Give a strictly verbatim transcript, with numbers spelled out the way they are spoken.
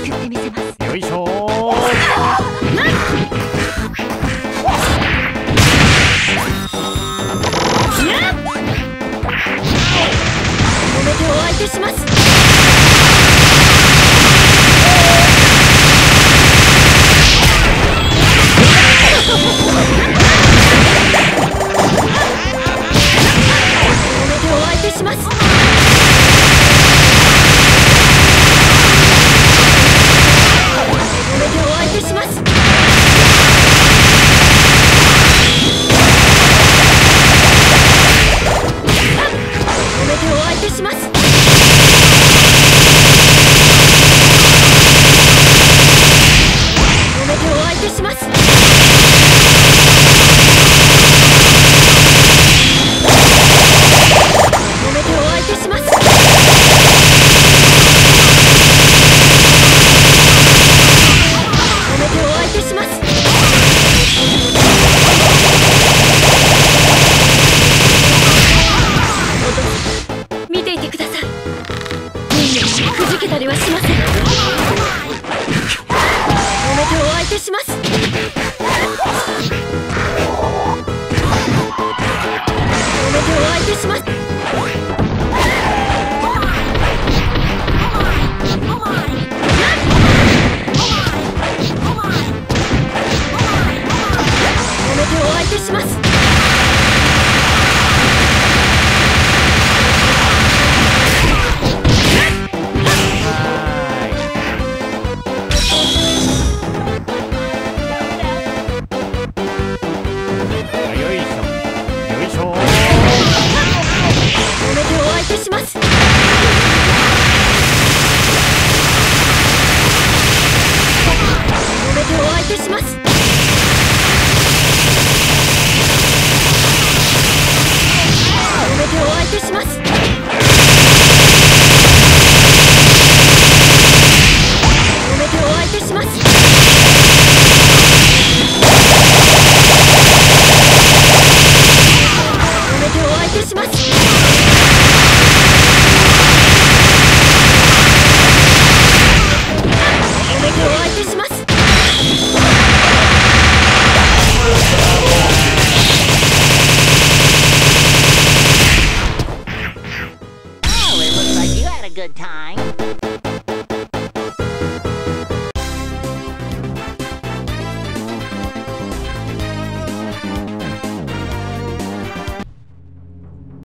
作ってみせます。 よいしょー。 お目手を相手します。見ていてください。人間くじけたりはしません。お目手を相手します。お目手を相手します。お目手を相手します。